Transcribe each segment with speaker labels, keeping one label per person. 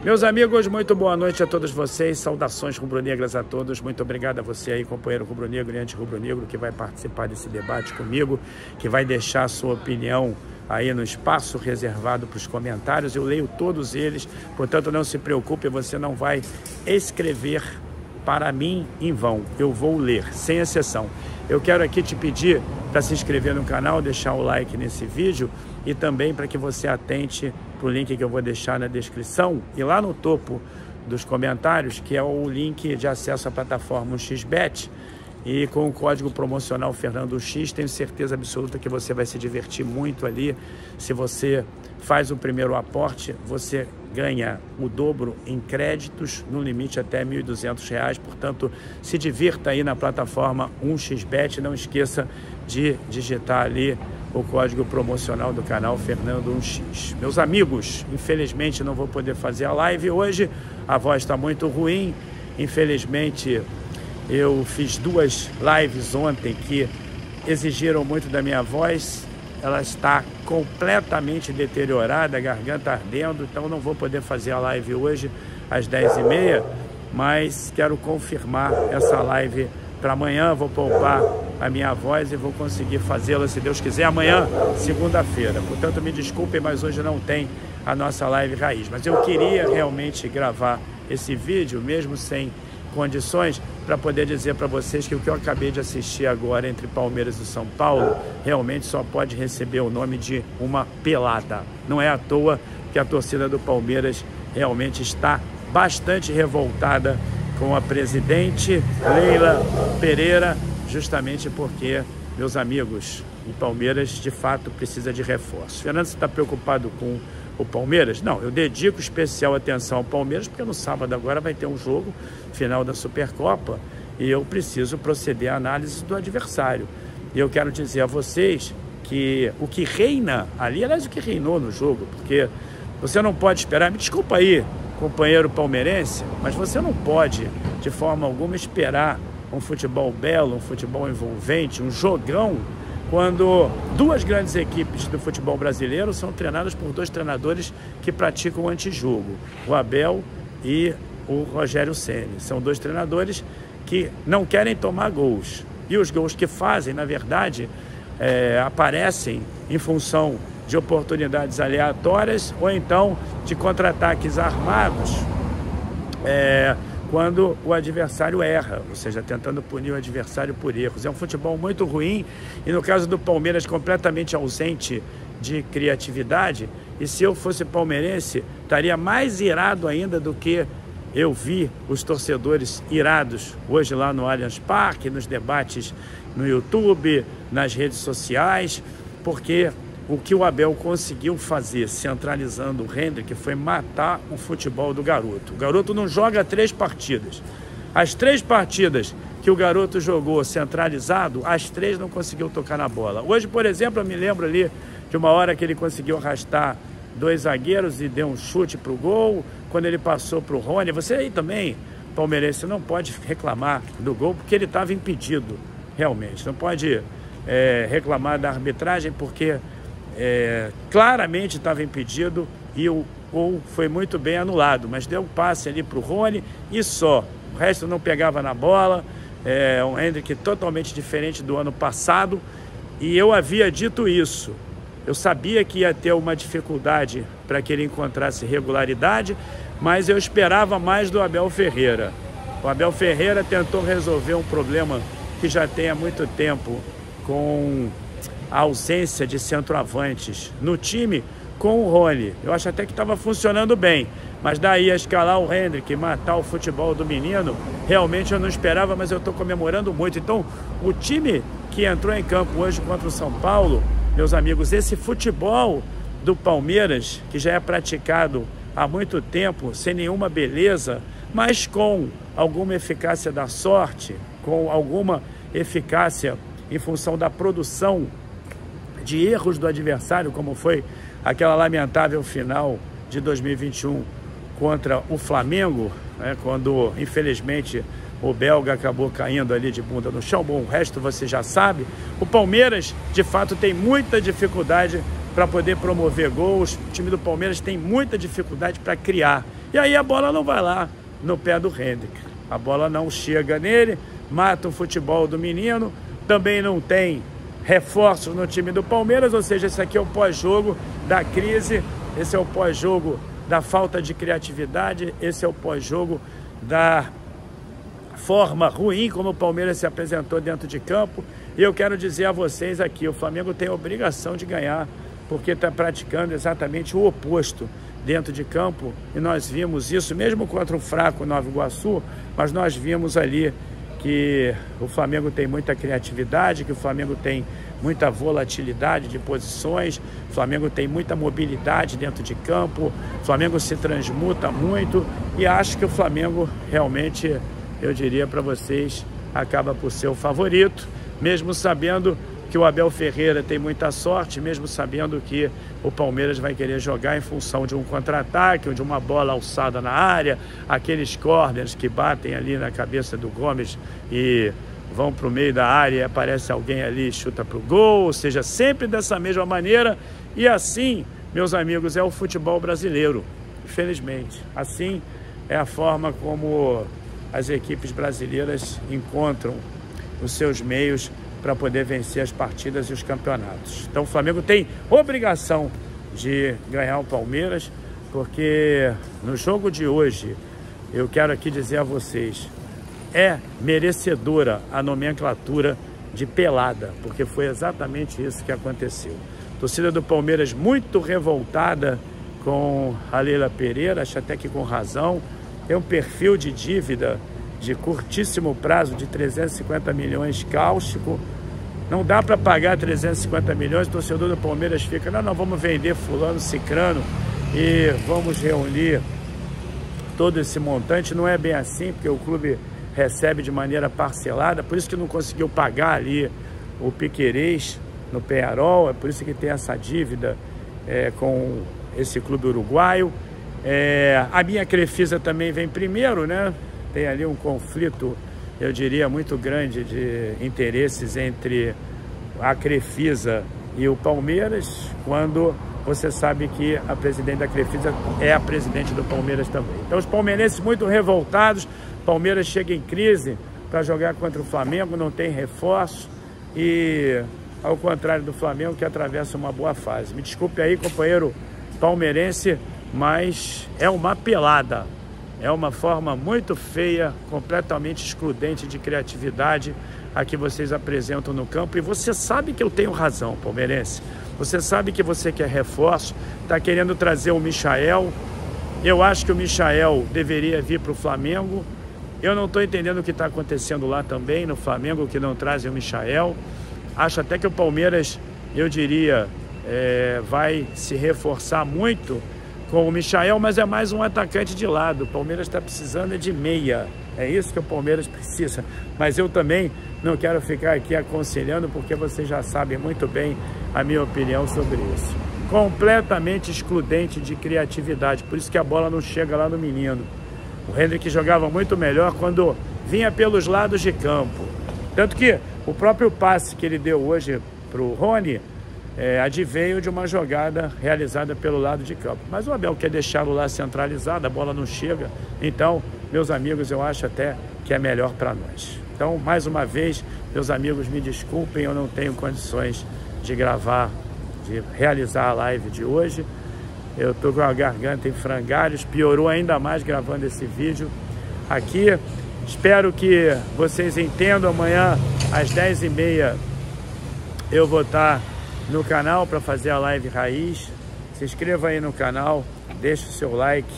Speaker 1: Meus amigos, muito boa noite a todos vocês, saudações rubro-negras a todos, muito obrigado a você aí, companheiro rubro-negro e anti-rubro-negro, que vai participar desse debate comigo, que vai deixar a sua opinião aí no espaço reservado para os comentários. Eu leio todos eles, portanto não se preocupe, você não vai escrever para mim em vão, eu vou ler, sem exceção. Eu quero aqui te pedir para se inscrever no canal, deixar o like nesse vídeo e também para que você atente para o link que eu vou deixar na descrição e lá no topo dos comentários, que é o link de acesso à plataforma 1xBet. E com o código promocional Fernando X, tenho certeza absoluta que você vai se divertir muito ali. Se você faz o primeiro aporte, você ganha o dobro em créditos, no limite até R$ 1.200. Portanto, se divirta aí na plataforma 1xBet. Não esqueça de digitar ali o código promocional do canal Fernando 1x. Meus amigos, infelizmente não vou poder fazer a live hoje. A voz está muito ruim. Infelizmente, eu fiz 2 lives ontem que exigiram muito da minha voz. Ela está completamente deteriorada, a garganta ardendo, então não vou poder fazer a live hoje às 10h30, mas quero confirmar essa live para amanhã. Vou poupar a minha voz e vou conseguir fazê-la, se Deus quiser, amanhã, segunda-feira. Portanto, me desculpem, mas hoje não tem a nossa live raiz. Mas eu queria realmente gravar esse vídeo, mesmo sem condições, para poder dizer para vocês que o que eu acabei de assistir agora entre Palmeiras e São Paulo realmente só pode receber o nome de uma pelada. Não é à toa que a torcida do Palmeiras realmente está bastante revoltada com a presidente Leila Pereira, justamente porque, meus amigos, o Palmeiras de fato precisa de reforço. Fernando, você está preocupado com o Palmeiras? Não, eu dedico especial atenção ao Palmeiras porque no sábado agora vai ter um jogo final da Supercopa e eu preciso proceder à análise do adversário. E eu quero dizer a vocês que o que reina ali, aliás, o que reinou no jogo, porque você não pode esperar, me desculpa aí, companheiro palmeirense, mas você não pode de forma alguma esperar um futebol belo, um futebol envolvente, um jogão, quando 2 grandes equipes do futebol brasileiro são treinadas por 2 treinadores que praticam o antijogo, o Abel e o Rogério Ceni. São 2 treinadores que não querem tomar gols. E os gols que fazem, na verdade, aparecem em função de oportunidades aleatórias ou então de contra-ataques armados, quando o adversário erra, ou seja, tentando punir o adversário por erros. É um futebol muito ruim e, no caso do Palmeiras, completamente ausente de criatividade. E se eu fosse palmeirense, estaria mais irado ainda do que eu vi os torcedores irados hoje lá no Allianz Parque, nos debates no YouTube, nas redes sociais, porque o que o Abel conseguiu fazer, centralizando o Hendrick, foi matar o futebol do garoto. O garoto não joga 3 partidas. As 3 partidas que o garoto jogou centralizado, as 3 não conseguiu tocar na bola. Hoje, por exemplo, eu me lembro ali de uma hora que ele conseguiu arrastar 2 zagueiros e deu um chute para o gol. Quando ele passou para o Rony, você aí também, palmeirense, não pode reclamar do gol porque ele estava impedido, realmente. Não pode reclamar da arbitragem porque claramente estava impedido e o gol foi muito bem anulado, mas deu um passe ali para o Rony e só. O resto não pegava na bola. Um Hendrick totalmente diferente do ano passado e eu havia dito isso. Eu sabia que ia ter uma dificuldade para que ele encontrasse regularidade, mas eu esperava mais do Abel Ferreira. O Abel Ferreira tentou resolver um problema que já tem há muito tempo com a ausência de centroavantes no time com o Rony. Eu acho até que estava funcionando bem, mas daí a escalar o Hendrick e matar o futebol do menino, realmente eu não esperava, mas eu estou comemorando muito. Então, o time que entrou em campo hoje contra o São Paulo, meus amigos, esse futebol do Palmeiras, que já é praticado há muito tempo, sem nenhuma beleza, mas com alguma eficácia da sorte, com alguma eficácia em função da produção de erros do adversário, como foi aquela lamentável final de 2021 contra o Flamengo, né, quando, infelizmente, o belga acabou caindo ali de bunda no chão. Bom, o resto você já sabe. O Palmeiras, de fato, tem muita dificuldade para poder promover gols. O time do Palmeiras tem muita dificuldade para criar. E aí a bola não vai lá no pé do Hendrick. A bola não chega nele, mata o futebol do menino. Também não tem reforços no time do Palmeiras, ou seja, esse aqui é o pós-jogo da crise, esse é o pós-jogo da falta de criatividade, esse é o pós-jogo da forma ruim como o Palmeiras se apresentou dentro de campo. E eu quero dizer a vocês aqui, o Flamengo tem a obrigação de ganhar, porque está praticando exatamente o oposto dentro de campo, e nós vimos isso mesmo contra o fraco Nova Iguaçu, mas nós vimos ali que o Flamengo tem muita criatividade, que o Flamengo tem muita volatilidade de posições, o Flamengo tem muita mobilidade dentro de campo, o Flamengo se transmuta muito, e acho que o Flamengo realmente, eu diria para vocês, acaba por ser o favorito, mesmo sabendo que o Abel Ferreira tem muita sorte, mesmo sabendo que o Palmeiras vai querer jogar em função de um contra-ataque, ou de uma bola alçada na área, aqueles corners que batem ali na cabeça do Gomes e vão para o meio da área e aparece alguém ali e chuta para o gol, ou seja, sempre dessa mesma maneira. E assim, meus amigos, é o futebol brasileiro, infelizmente. Assim é a forma como as equipes brasileiras encontram os seus meios para poder vencer as partidas e os campeonatos. Então o Flamengo tem obrigação de ganhar o Palmeiras, porque no jogo de hoje, eu quero aqui dizer a vocês, é merecedora a nomenclatura de pelada, porque foi exatamente isso que aconteceu. A torcida do Palmeiras muito revoltada com a Leila Pereira, acho até que com razão, tem um perfil de dívida de curtíssimo prazo de 350 milhões cáustico. Não dá para pagar 350 milhões, o torcedor do Palmeiras fica, não, vamos vender fulano, cicrano e vamos reunir todo esse montante. Não é bem assim, porque o clube recebe de maneira parcelada, por isso que não conseguiu pagar ali o Piquerez no Peñarol, é por isso que tem essa dívida com esse clube uruguaio. A minha Crefisa também vem primeiro, né? Tem ali um conflito, eu diria, muito grande de interesses entre a Crefisa e o Palmeiras, quando você sabe que a presidente da Crefisa é a presidente do Palmeiras também. Então os palmeirenses muito revoltados, Palmeiras chega em crise para jogar contra o Flamengo, não tem reforço e, ao contrário do Flamengo, que atravessa uma boa fase. Me desculpe aí, companheiro palmeirense, mas é uma pelada. É uma forma muito feia, completamente excludente de criatividade a que vocês apresentam no campo. E você sabe que eu tenho razão, palmeirense. Você sabe que você quer reforço, está querendo trazer o Michael. Eu acho que o Michael deveria vir para o Flamengo. Eu não estou entendendo o que está acontecendo lá também, no Flamengo, que não trazem o Michael. Acho até que o Palmeiras, eu diria, vai se reforçar muito com o Michael, mas é mais um atacante de lado. O Palmeiras está precisando de meia. É isso que o Palmeiras precisa. Mas eu também não quero ficar aqui aconselhando, porque vocês já sabem muito bem a minha opinião sobre isso. Completamente excludente de criatividade. Por isso que a bola não chega lá no menino. O Hendrick jogava muito melhor quando vinha pelos lados de campo. Tanto que o próprio passe que ele deu hoje para o Rony adveio de uma jogada realizada pelo lado de campo. Mas o Abel quer deixá-lo lá centralizado, a bola não chega. Então, meus amigos, eu acho até que é melhor para nós. Então, mais uma vez, meus amigos, me desculpem, eu não tenho condições de gravar, de realizar a live de hoje. Eu estou com a garganta em frangalhos, piorou ainda mais gravando esse vídeo aqui. Espero que vocês entendam. Amanhã, às 10h30, eu vou estar no canal para fazer a live raiz. Se inscreva aí no canal, deixe o seu like,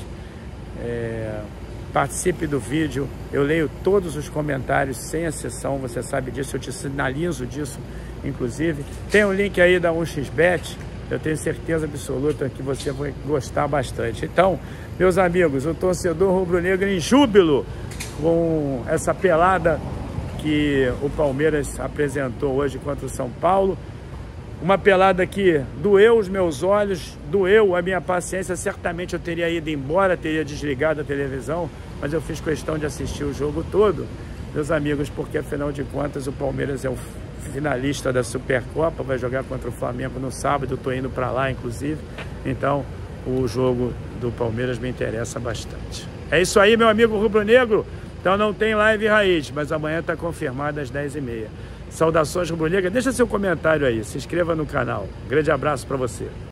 Speaker 1: participe do vídeo. Eu leio todos os comentários sem exceção, você sabe disso, eu te sinalizo disso, inclusive. Tem um link aí da 1xBet, eu tenho certeza absoluta que você vai gostar bastante. Então, meus amigos, o torcedor rubro-negro em júbilo com essa pelada que o Palmeiras apresentou hoje contra o São Paulo. Uma pelada que doeu os meus olhos, doeu a minha paciência. Certamente eu teria ido embora, teria desligado a televisão, mas eu fiz questão de assistir o jogo todo, meus amigos, porque afinal de contas o Palmeiras é o finalista da Supercopa, vai jogar contra o Flamengo no sábado, eu tô indo para lá, inclusive. Então, o jogo do Palmeiras me interessa bastante. É isso aí, meu amigo rubro-negro. Então não tem live raiz, mas amanhã está confirmado às 10h30. Saudações rubro-negras. Deixa seu comentário aí, se inscreva no canal. Grande abraço para você.